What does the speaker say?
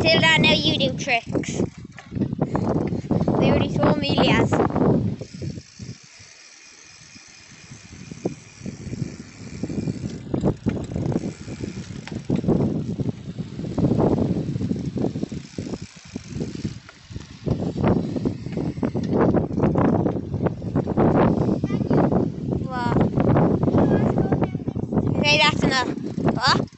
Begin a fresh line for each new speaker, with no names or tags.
Matilda, I know you do tricks. They already saw Amelia's. What? Okay, that's enough. What?